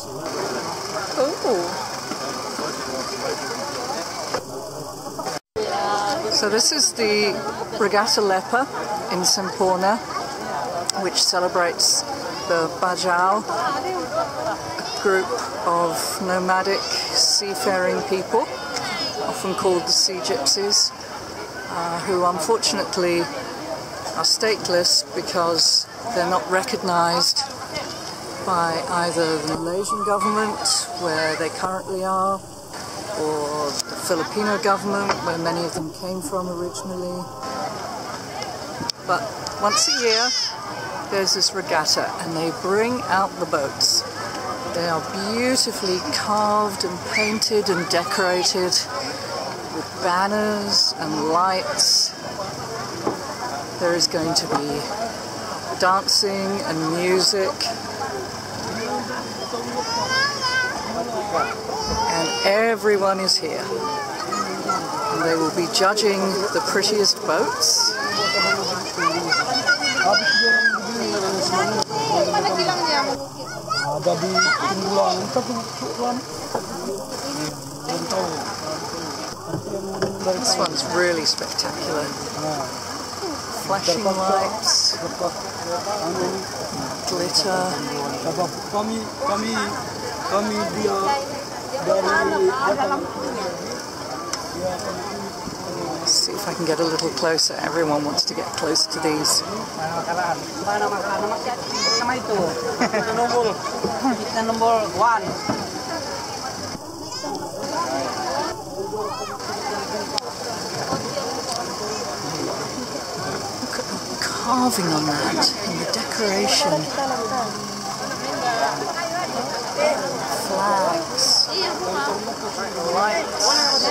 So this is the Regatta Lepa in Semporna, which celebrates the Bajau, a group of nomadic seafaring people, often called the Sea Gypsies, who unfortunately are stateless because they're not recognized by either the Malaysian government, where they currently are, or the Filipino government, where many of them came from originally. But once a year, there's this regatta, and they bring out the boats. They are beautifully carved and painted and decorated with banners and lights. There is going to be dancing and music. And everyone is here. And they will be judging the prettiest boats. This one's really spectacular. Flashing lights, glitter. Let's see if I can get a little closer. Everyone wants to get close to these. Look at the carving on that and the decoration. Flags, lights.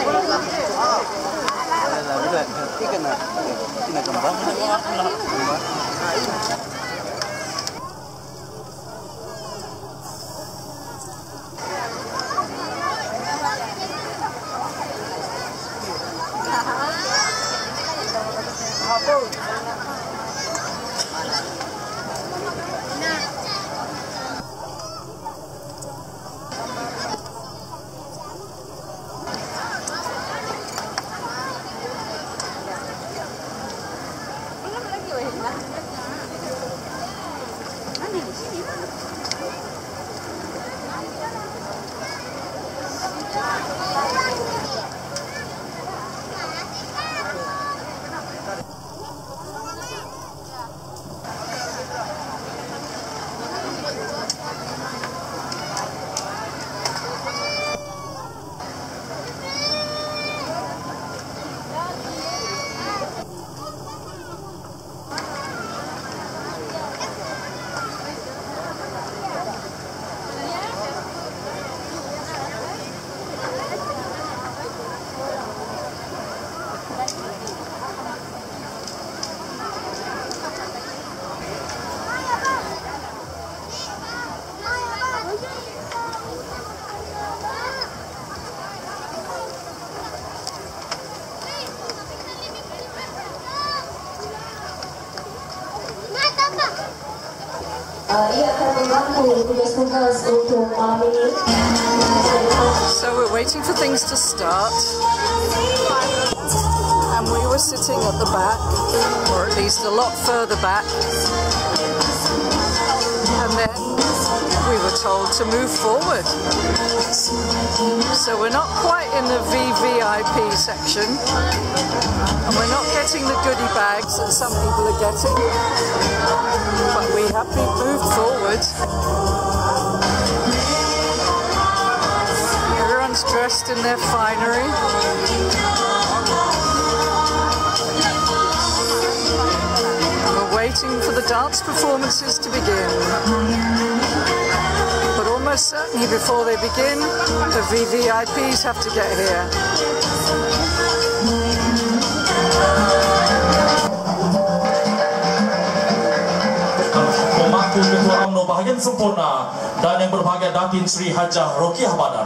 So we're waiting for things to start, and we were sitting at the back, or at least a lot further back, and then we were told to move forward. So we're not quite in the VVIP section, and we're not getting the goodie bags that some people are getting, but we have been moved forward. Everyone's dressed in their finery. And we're waiting for the dance performances to begin. But almost certainly before they begin, the VVIPs have to get here. Pemangku Ketua UMNO bahagian Semporna dan yang berbahagia Datin Sri Hajah Rokiah Badar.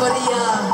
meriah.